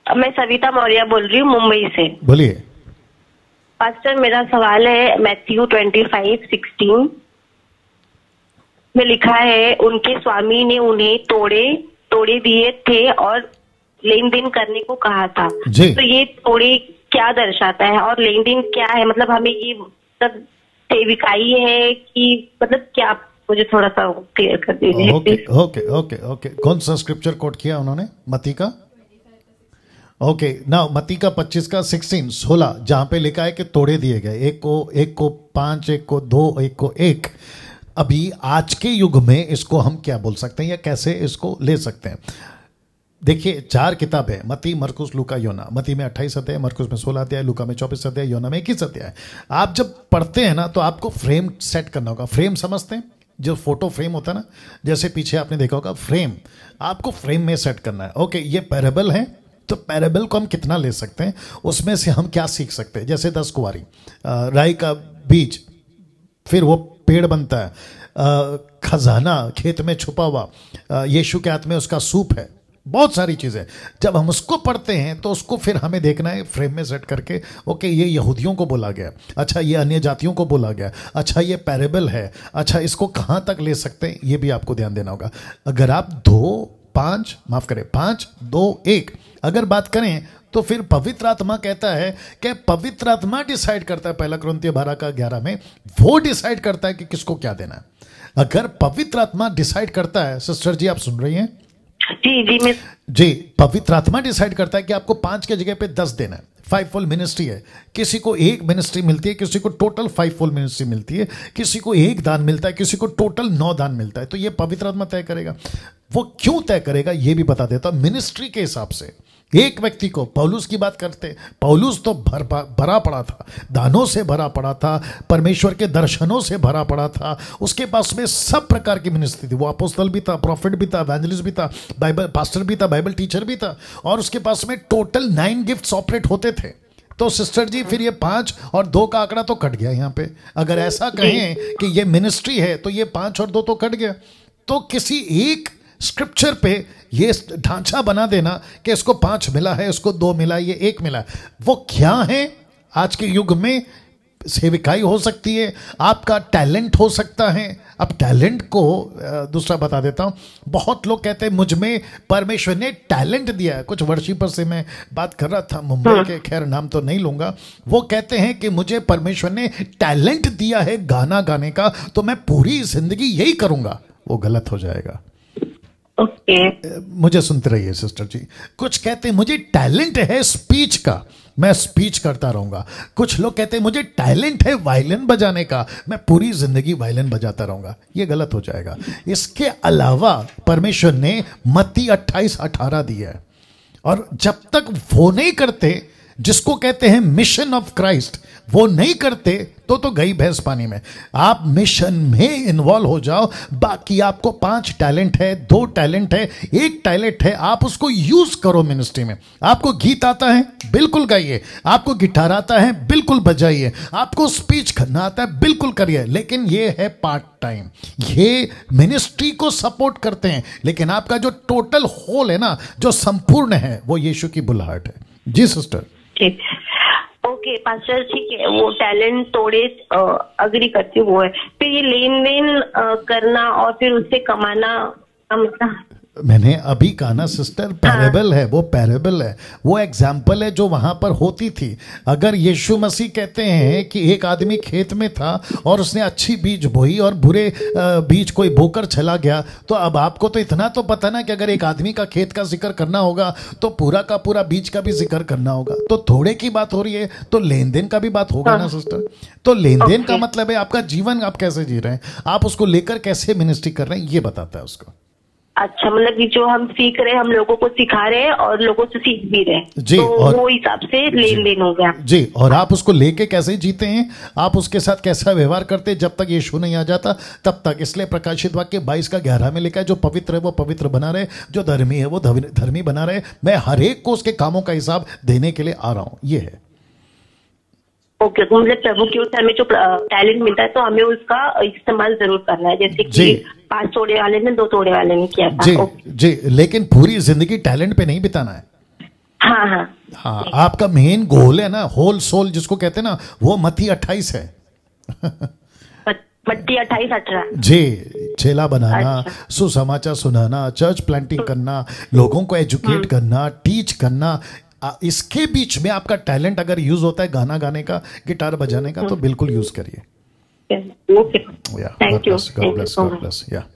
मैं सविता मौर्य बोल रही हूँ मुंबई से। बोलिए। पास्टर, मेरा सवाल है मैथ्यू 25:16 में लिखा है, उनके स्वामी ने उन्हें तोड़े दिए थे और लेन देन करने को कहा था। तो ये तोड़े क्या दर्शाता है और लेन देन क्या है? मतलब हमें ये सब सेविकाई है कि मतलब क्या? मुझे थोड़ा सा क्लियर कर दीजिए। ओके। कौन सा स्क्रिप्चर कोट किया उन्होंने? मत्ती का? ओके ना, मत्ती का 25:16 जहां पे लिखा है कि तोड़े दिए गए, एक को 5, एक को 2, एक को 1। अभी आज के युग में इसको हम क्या बोल सकते हैं या कैसे इसको ले सकते हैं? देखिए 4 किताब है, मत्ती, मरकुस, लूका, योना। मत्ती में 28 अध्याय, मरकुस में 16 अध्याय, लूका में 24 अध्याय, योना में 21 अध्याय। आप जब पढ़ते हैं ना तो आपको फ्रेम सेट करना होगा। फ्रेम समझते हैं? जो फोटो फ्रेम होता है ना, जैसे पीछे आपने देखा होगा फ्रेम, आपको फ्रेम में सेट करना है। ओके, ये पैराबल है, तो पैराबल को हम कितना ले सकते हैं, उसमें से हम क्या सीख सकते हैं? जैसे 10 कुंवारी, राई का बीज, फिर वो पेड़ बनता है, खजाना खेत में छुपा हुआ, यीशु के हाथ में उसका सूप है, बहुत सारी चीज़ें। जब हम उसको पढ़ते हैं तो उसको फिर हमें देखना है फ्रेम में सेट करके। ओके, ये यहूदियों को बोला गया, अच्छा ये अन्य जातियों को बोला गया, अच्छा ये पैरेबल है, अच्छा इसको कहाँ तक ले सकते हैं, ये भी आपको ध्यान देना होगा। अगर आप 5, 2, 1 अगर बात करें तो फिर पवित्र आत्मा कहता है कि पवित्र आत्मा डिसाइड करता है, 1 कुरिन्थियों 12:11 में वो डिसाइड करता है कि किसको क्या देना है। अगर पवित्र आत्मा डिसाइड करता है, सिस्टर जी आप सुन रही हैं? जी, पवित्र आत्मा डिसाइड करता है कि आपको 5 के जगह पे 10 देना है। 5-fold मिनिस्ट्री है, किसी को 1 मिनिस्ट्री मिलती है, किसी को टोटल 5-fold मिनिस्ट्री मिलती है, किसी को 1 दान मिलता है, किसी को टोटल 9 दान मिलता है। तो ये पवित्र आत्मा तय करेगा। वो क्यों तय करेगा ये भी बता देता, मिनिस्ट्री के हिसाब से। एक व्यक्ति को, पौलुस की बात करते, पौलुस तो भरा पड़ा था, दानों से भरा पड़ा था, परमेश्वर के दर्शनों से भरा पड़ा था, उसके पास में सब प्रकार की मिनिस्ट्री थी। वो अपोस्तल भी था, प्रॉफिट भी था, एवेंजलिस्ट भी था, बाइबल पास्टर भी था, बाइबल टीचर भी था, और उसके पास में टोटल 9 गिफ्ट्स ऑपरेट होते थे। तो सिस्टर जी फिर ये 5 और 2 का आंकड़ा तो कट गया यहाँ पे। अगर ऐसा कहें कि ये मिनिस्ट्री है तो ये 5 और 2 तो कट गया। तो किसी एक स्क्रिप्चर पे ये ढांचा बना देना कि इसको 5 मिला है, इसको 2 मिला, ये 1 मिला, वो क्या है? आज के युग में सेविकाई हो सकती है, आपका टैलेंट हो सकता है। अब टैलेंट को दूसरा बता देता हूँ। बहुत लोग कहते हैं मुझ में परमेश्वर ने टैलेंट दिया है। कुछ वर्शिपर से मैं बात कर रहा था मुंबई के, खैर नाम तो नहीं लूंगा, वो कहते हैं कि मुझे परमेश्वर ने टैलेंट दिया है गाना गाने का, तो मैं पूरी जिंदगी यही करूंगा। वो गलत हो जाएगा। मुझे सुनते रहिए सिस्टर जी। कुछ कहते हैं मुझे टैलेंट है स्पीच का, मैं स्पीच करता रहूंगा। कुछ लोग कहते हैं मुझे टैलेंट है वायलिन बजाने का, मैं पूरी जिंदगी वायलिन बजाता रहूंगा। ये गलत हो जाएगा। इसके अलावा परमेश्वर ने मत्ती 28:18 दिया है, और जब तक वो नहीं करते, जिसको कहते हैं मिशन ऑफ क्राइस्ट, वो नहीं करते तो गई भैंस पानी में। आप मिशन में इन्वॉल्व हो जाओ। बाकी आपको 5 टैलेंट है, 2 टैलेंट है, 1 टैलेंट है, आप उसको यूज करो मिनिस्ट्री में। आपको गीत आता है, बिल्कुल गाइए। आपको गिटार आता है, बिल्कुल बजाइए। आपको स्पीच करना आता है, बिल्कुल करिए। लेकिन ये है पार्ट टाइम, ये मिनिस्ट्री को सपोर्ट करते हैं। लेकिन आपका जो टोटल होल है ना, जो संपूर्ण है, वो यीशु की बुलाहट है। जी सिस्टर। ओके पास्टर, ठीक है, वो टैलेंट तोड़े अग्री करती वो है। फिर ये लेन देन करना और फिर उससे कमाना मतलब मैंने अभी कहा ना सिस्टर, पैरेबल है, वो पैरेबल है, वो एग्जाम्पल है जो वहां पर होती थी। अगर यीशु मसीह कहते हैं कि एक आदमी खेत में था और उसने अच्छी बीज बोई और बुरे बीज कोई बोकर चला गया, तो अब आपको तो इतना तो पता ना कि अगर एक आदमी का खेत का जिक्र करना होगा तो पूरा का पूरा बीज का भी जिक्र करना होगा। तो थोड़े की बात हो रही है तो लेन देन का भी बात होगा ना सिस्टर। तो लेन देन का मतलब है आपका जीवन आप कैसे जी रहे हैं, आप उसको लेकर कैसे मिनिस्ट्री कर रहे हैं, ये बताता है उसको। अच्छा, मतलब कि जो हम सीख रहे हैं, हम लोगों को सिखा रहे हैं और लोगों से सीख भी रहे हैं जी, तो और वो हिसाब से लेन देन हो गया जी। और आप उसको लेके कैसे जीते हैं, आप उसके साथ कैसा व्यवहार करते हैं, जब तक यीशु नहीं आ जाता तब तक। इसलिए प्रकाशित वाक्य 22:11 में लिखा है, जो पवित्र है वो पवित्र बना रहे, जो धर्मी है वो धर्मी बना रहे। मैं हर एक को उसके कामों का हिसाब देने के लिए आ रहा हूँ, ये है। ओके, तो मतलब प्रभु की ओर से हमें जो टैलेंट मिलता है तो हमें उसका इस्तेमाल जरूर करना है, जैसे कि 5 तोड़े वाले ने 2 तोड़े वाले ने किया था। जी जी, लेकिन पूरी जिंदगी टैलेंट पे नहीं बिताना है। हाँ हाँ हाँ, आपका मेन गोल है ना, होल सोल जिसको कहते हैं ना, वो मत्ती 28 है। मत्ती 28-18। जी, चेला बनाना, अच्छा। सुसमाचार सुनाना, चर्च प्लांटिंग करना, लोगों को एजुकेट करना, टीच करना। इसके बीच में आपका टैलेंट अगर यूज होता है गाना गाने का, गिटार बजाने का, तो बिल्कुल यूज करिए। Okay, Yeah, thank you, God bless, God bless, God bless. Yeah.